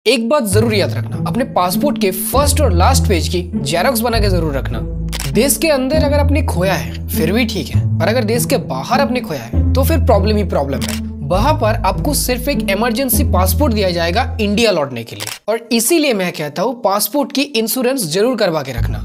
एक बात जरूर याद रखना, अपने पासपोर्ट के फर्स्ट और लास्ट पेज की जेरॉक्स बना के जरूर रखना। देश के अंदर अगर आपने खोया है फिर भी ठीक है, पर अगर देश के बाहर आपने खोया है तो फिर प्रॉब्लम ही प्रॉब्लम है। वहां पर आपको सिर्फ एक इमरजेंसी पासपोर्ट दिया जाएगा इंडिया लौटने के लिए, और इसीलिए मैं कहता हूँ पासपोर्ट की इंश्योरेंस जरूर करवा के रखना।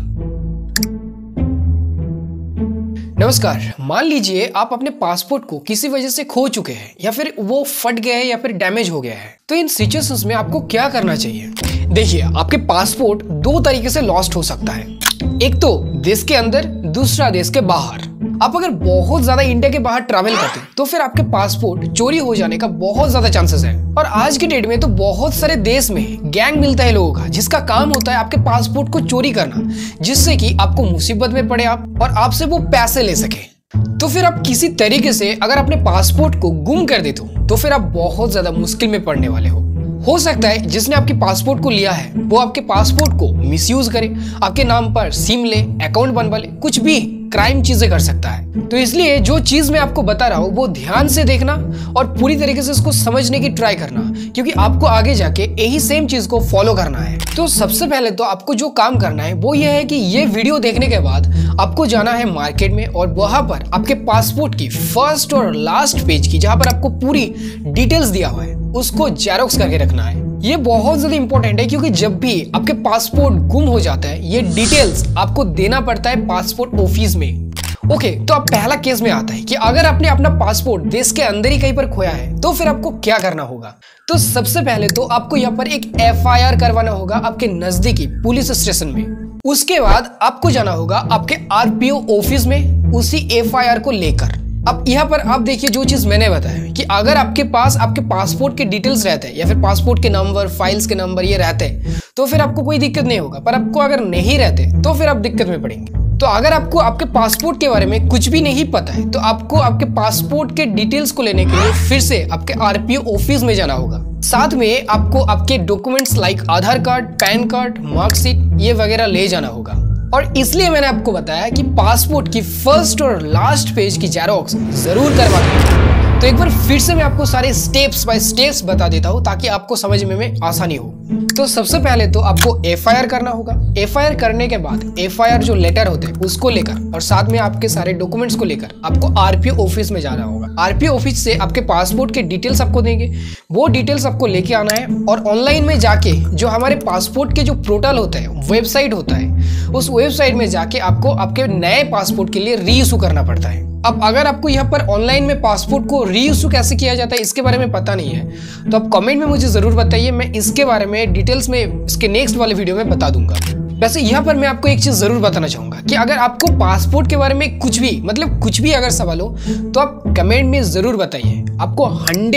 नमस्कार, मान लीजिए आप अपने पासपोर्ट को किसी वजह से खो चुके हैं, या फिर वो फट गया है या फिर डैमेज हो गया है। तो इन सिचुएशंस में आपको क्या करना चाहिए? देखिए, आपके पासपोर्ट दो तरीके से लॉस्ट हो सकता है, एक तो देश के अंदर, दूसरा देश के बाहर। आप अगर बहुत ज्यादा इंडिया के बाहर ट्रैवल करते हैं तो फिर आपके पासपोर्ट चोरी हो जाने का बहुत ज्यादा चांसेस है। और आज के डेट में तो बहुत सारे देश में गैंग मिलता है लोगों का, जिसका काम होता है आपके पासपोर्ट को चोरी करना, जिससे कि आपको मुसीबत में पड़े आप और आपसे वो पैसे ले सके। तो फिर आप किसी तरीके से अगर अपने पासपोर्ट को गुम कर देते हो तो फिर आप बहुत ज्यादा मुश्किल में पड़ने वाले हो सकता है जिसने आपके पासपोर्ट को लिया है वो आपके पासपोर्ट को मिसयूज करे, आपके नाम पर सिम ले, अकाउंट बनवा ले, कुछ भी क्राइम चीजें कर सकता है। तो इसलिए जो चीज मैं आपको बता रहा हूँ वो ध्यान से देखना और पूरी तरीके से इसको समझने की ट्राई करना, क्योंकि आपको आगे जाके यही सेम चीज को फॉलो करना है। तो सबसे पहले तो आपको जो काम करना है वो ये है कि ये वीडियो देखने के बाद आपको जाना है मार्केट में, और वहां पर आपके पासपोर्ट की फर्स्ट और लास्ट पेज की, जहां पर आपको पूरी डिटेल्स दिया हुआ है, उसको जेरॉक्स करके रखना है। ये बहुत ज्यादा इंपॉर्टेंट है, क्योंकि जब भी आपके पासपोर्ट गुम हो जाता है ये डिटेल्स आपको देना पड़ता है पासपोर्ट ऑफिस में। ओके, तो अब पहला केस में आता है कि अगर आपने अपना पासपोर्ट देश के अंदर ही कहीं पर खोया है तो फिर आपको क्या करना होगा। तो सबसे पहले तो आपको यहाँ पर एक FIR करवाना होगा आपके नजदीकी पुलिस स्टेशन में। उसके बाद आपको जाना होगा आपके RPO ऑफिस में उसी FIR को लेकर। अब यहाँ पर आप देखिए, जो चीज मैंने बताया कि अगर आपके पास आपके पासपोर्ट के डिटेल्स रहते हैं या फिर पासपोर्ट के नंबर, फाइल्स के नंबर ये रहते हैं तो फिर आपको कोई दिक्कत नहीं होगा, पर आपको अगर नहीं रहते तो फिर आप दिक्कत में पड़ेंगे। तो अगर आपको आपके पासपोर्ट के बारे में कुछ भी नहीं पता है तो आपको आपके पासपोर्ट के डिटेल्स को लेने के लिए फिर से आपके RPO ऑफिस में जाना होगा। साथ में आपको आपके documents like Aadhaar card, PAN card, marksheet ये वगैरह ले जाना होगा। और इसलिए मैंने आपको बताया कि पासपोर्ट की फर्स्ट और लास्ट पेज की जेरॉक्स जरूर करवाना। तो एक बार फिर से मैं आपको सारे स्टेप्स बाय स्टेप्स बता देता हूँ ताकि आपको समझने में आसानी हो। तो सबसे पहले तो आपको FIR करना होगा। FIR करने के बाद FIR जो लेटर होते हैं उसको लेकर और साथ में आपके सारे डॉक्यूमेंट्स को लेकर आपको RPO ऑफिस में जाना होगा। RPO ऑफिस से आपके पासपोर्ट के डिटेल्स आपको देंगे, वो डिटेल्स आपको लेके आना है, और ऑनलाइन में जाके जो हमारे पासपोर्ट के जो पोर्टल होता है, वेबसाइट होता है, उस वेबसाइट में जाके आपको आपके नए पासपोर्ट के लिए रीइशू करना पड़ता है। अब अगर आपको यहाँ पर ऑनलाइन में पासपोर्ट को रीइशू कैसे किया जाता है इसके बारे में पता नहीं है तो आप कमेंट में मुझे जरूर बताइए, मैं इसके बारे में डिटेल्स में इसके नेक्स्ट वाले वीडियो में बता दूंगा। वैसे यहाँ पर मैं आपको एक चीज जरूर बताना चाहूंगा कि अगर आपको पासपोर्ट के बारे में कुछ भी अगर सवाल हो तो आप कमेंट में जरूर बताइए, आपको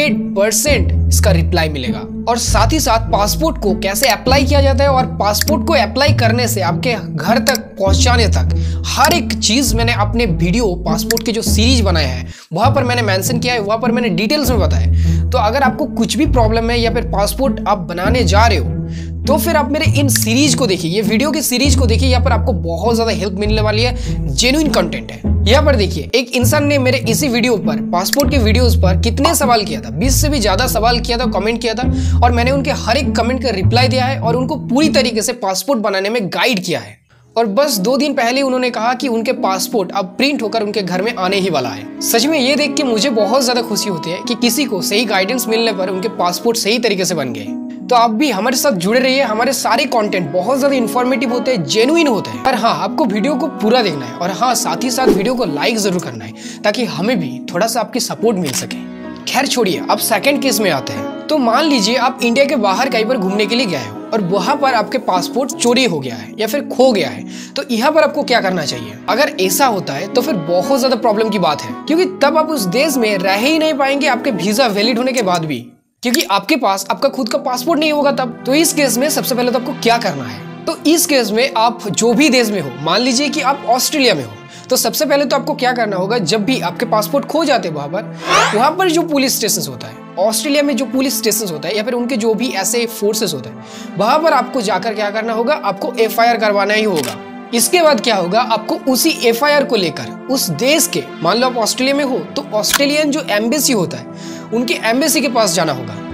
100% इसका रिप्लाई मिलेगा। और साथ ही साथ पासपोर्ट को कैसे अप्लाई किया जाता है और पासपोर्ट को अप्लाई करने से आपके घर तक पहुंचाने तक हर एक चीज मैंने अपने वीडियो पासपोर्ट के जो सीरीज बनाया है वहां पर मैंने मेंशन किया है, वहां पर मैंने डिटेल्स में बताया। तो अगर आपको कुछ भी प्रॉब्लम है या फिर पासपोर्ट आप बनाने जा रहे हो तो फिर आप मेरे इन सीरीज को देखिए, ये वीडियो की सीरीज को देखिए, यहाँ पर आपको बहुत ज्यादा हेल्प मिलने वाली है, जेन्युइन कंटेंट है। यहाँ पर देखिए, एक इंसान ने मेरे इसी वीडियो पर, पासपोर्ट के वीडियोस पर कितने सवाल किया था, 20 से भी ज्यादा सवाल किया था, कमेंट किया था, और मैंने उनके हर एक कमेंट का रिप्लाई दिया है और उनको पूरी तरीके से पासपोर्ट बनाने में गाइड किया है। और बस 2 दिन पहले उन्होंने कहा कि उनके पासपोर्ट अब प्रिंट होकर उनके घर में आने ही वाला है। सच में ये देख के मुझे बहुत ज्यादा खुशी होती है कि किसी को सही गाइडेंस मिलने पर उनके पासपोर्ट सही तरीके से बन गए। तो आप भी हमारे साथ जुड़े रहिए, हमारे सारे कंटेंट बहुत ज्यादा इन्फॉर्मेटिव होते हैं, जेन्युइन होते हैं। पर हाँ, आपको वीडियो को पूरा देखना है, और हाँ, साथ ही साथ वीडियो को लाइक जरूर करना है ताकि हमें भी थोड़ा सा आपकी सपोर्ट मिल सके। खैर छोड़िए, अब सेकंड केस में आते हैं। तो मान लीजिए आप इंडिया के बाहर कहीं पर घूमने के लिए गए हो और वहां पर आपके पासपोर्ट चोरी हो गया है या फिर खो गया है, तो यहाँ पर आपको क्या करना चाहिए? अगर ऐसा होता है तो फिर बहुत ज्यादा प्रॉब्लम की बात है, क्योंकि तब आप उस देश में रह ही नहीं पाएंगे आपके वीजा वैलिड होने के बाद भी, क्योंकि आपके पास आपका खुद का पासपोर्ट नहीं होगा तब। तो इस केस में सबसे पहले तो आपको क्या करना है? तो इस केस में आप जो भी देश में हो, मान लीजिए कि आप ऑस्ट्रेलिया में हो, तो सबसे पहले तो आपको क्या करना होगा, जब भी आपके पासपोर्ट खो जाते हैं वहां पर जो पुलिस स्टेशन होता है, ऑस्ट्रेलिया में जो पुलिस स्टेशन होता है या फिर उनके जो भी ऐसे फोर्सेस होते हैं, वहां पर आपको जाकर क्या करना होगा, आपको FIR करवाना ही होगा। इसके बाद क्या होगा, आपको उसी FIR को लेकर उस देश के, मान लो आप ऑस्ट्रेलिया में हो तो ऑस्ट्रेलियन जो एम्बेसी होता है उनके एम्बेसी के पास जाना होगा।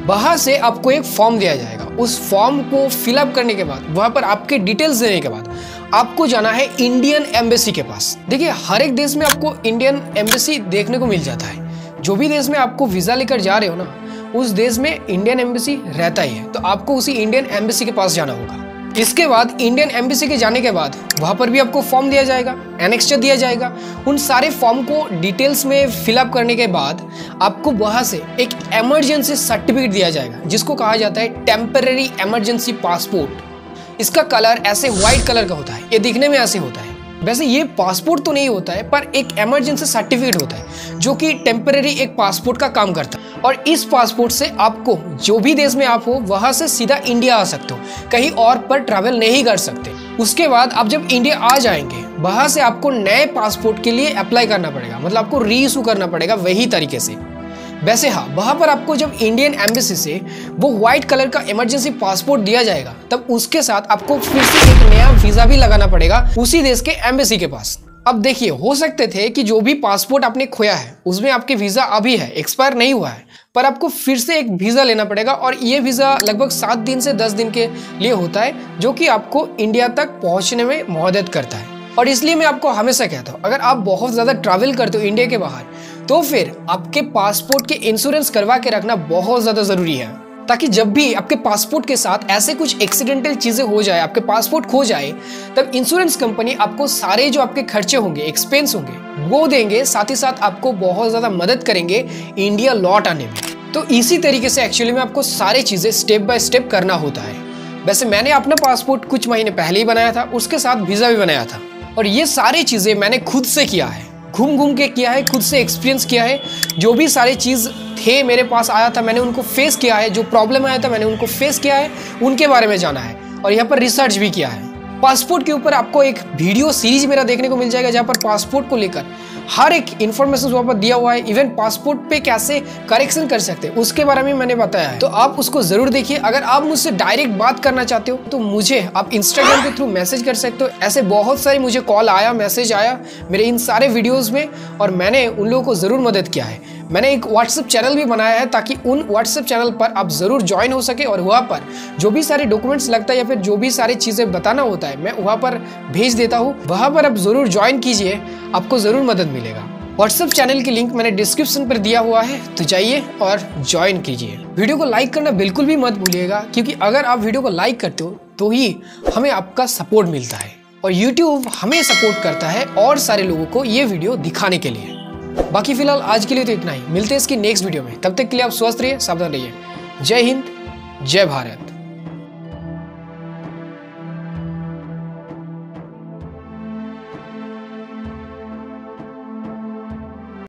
वहां से आपको एक फॉर्म दिया जाएगा। उस फॉर्म को फिलअप करने के बाद वहां पर आपके डिटेल्स देने के बाद आपको जाना है इंडियन एम्बेसी के पास। देखिए, हर एक देश में आपको इंडियन एम्बेसी देखने को मिल जाता है। जो भी देश में आपको वीजा लेकर जा रहे हो ना, उस देश में इंडियन एम्बेसी रहता ही है, तो आपको उसी इंडियन एम्बेसी के पास जाना होगा। इसके बाद इंडियन एम्बेसी के जाने के बाद वहां पर भी आपको फॉर्म दिया जाएगा, एनेक्स्चर दिया जाएगा। उन सारे फॉर्म को डिटेल्स में फिलअप करने के बाद आपको वहां से एक इमरजेंसी सर्टिफिकेट दिया जाएगा, जिसको कहा जाता है टेम्पररी इमरजेंसी पासपोर्ट। इसका कलर ऐसे व्हाइट कलर का होता है, ये दिखने में ऐसे होता है। वैसे ये पासपोर्ट तो नहीं होता है, पर एक इमरजेंसी सर्टिफिकेट होता है जो कि टेम्पररी एक पासपोर्ट का काम करता है। और इस पासपोर्ट से आपको जो भी देश में आप हो वहां से सीधा इंडिया आ सकते हो, कहीं और पर ट्रैवल नहीं कर सकते। उसके बाद आप जब इंडिया आ जाएंगे, वहां से आपको नए पासपोर्ट के लिए अप्लाई करना पड़ेगा, मतलब आपको री इशू करना पड़ेगा वही तरीके से। वैसे हाँ, वहां पर आपको जब इंडियन एम्बेसी से वो व्हाइट कलर का इमरजेंसी पासपोर्ट दिया जाएगा, तब उसके साथ आपको फिर से एक नया वीजा भी लगाना पड़ेगा उसी देश के एम्बेसी के पास। अब देखिए, हो सकते थे कि जो भी पासपोर्ट आपने खोया है उसमें आपके वीजा अभी है, एक्सपायर नहीं हुआ है, पर आपको फिर से एक वीजा लेना पड़ेगा। और ये वीजा लगभग 7 दिन से 10 दिन के लिए होता है, जो कि आपको इंडिया तक पहुंचने में मदद करता है। और इसलिए मैं आपको हमेशा कहता हूँ, अगर आप बहुत ज्यादा ट्रैवल करते हो इंडिया के बाहर, तो फिर आपके पासपोर्ट के इंश्योरेंस करवा के रखना बहुत ज्यादा जरूरी है, ताकि जब भी आपके पासपोर्ट के साथ ऐसे कुछ एक्सीडेंटल चीजें हो जाए, आपके पासपोर्ट खो जाए, तब इंश्योरेंस कंपनी आपको सारे जो आपके खर्चे होंगे, एक्सपेंस होंगे, वो देंगे, साथ ही साथ आपको बहुत ज्यादा मदद करेंगे इंडिया लौट आने में। तो इसी तरीके से एक्चुअली में आपको सारी चीजें स्टेप बाय स्टेप करना होता है। वैसे मैंने अपना पासपोर्ट कुछ महीने पहले ही बनाया था, उसके साथ वीजा भी बनाया था, और ये सारी चीजें मैंने खुद से किया है, घूम घूम के किया है, खुद से एक्सपीरियंस किया है। जो भी सारी चीज थे मेरे पास आया था, मैंने उनको फेस किया है। जो प्रॉब्लम आया था मैंने उनको फेस किया है, उनके बारे में जाना है, और यहाँ पर रिसर्च भी किया है। पासपोर्ट के ऊपर आपको एक वीडियो सीरीज मेरा देखने को मिल जाएगा, जहाँ पर पासपोर्ट को लेकर हर एक इन्फॉर्मेशन वहाँ पर दिया हुआ है। इवन पासपोर्ट पे कैसे करेक्शन कर सकते हैं उसके बारे में मैंने बताया है, तो आप उसको जरूर देखिए। अगर आप मुझसे डायरेक्ट बात करना चाहते हो तो मुझे आप इंस्टाग्राम के थ्रू मैसेज कर सकते हो। ऐसे बहुत सारे मुझे कॉल आया, मैसेज आया मेरे इन सारे वीडियोस में, और मैंने उन लोगों को जरूर मदद किया है। मैंने एक व्हाट्सएप चैनल भी बनाया है, ताकि उन व्हाट्सएप चैनल पर आप जरूर ज्वाइन हो सके, और वहाँ पर जो भी सारे डॉक्यूमेंट्स लगता है या फिर जो भी सारी चीजें बताना होता है, मैं वहाँ पर भेज देता हूँ। वहाँ पर आप जरूर ज्वाइन कीजिए, आपको जरूर मदद मिलेगा। व्हाट्सएप चैनल की लिंक मैंने डिस्क्रिप्शन पर दिया हुआ है, तो जाइए और ज्वाइन कीजिए। वीडियो को लाइक करना बिल्कुल भी मत भूलिएगा, क्योंकि अगर आप वीडियो को लाइक करते हो तो ही हमें आपका सपोर्ट मिलता है, और यूट्यूब हमें सपोर्ट करता है और सारे लोगों को ये वीडियो दिखाने के लिए। बाकी फिलहाल आज के लिए तो इतना ही, मिलते हैं इसकी नेक्स्ट वीडियो में। तब तक के लिए आप स्वस्थ रहिए, सावधान रहिए। जय हिंद, जय भारत।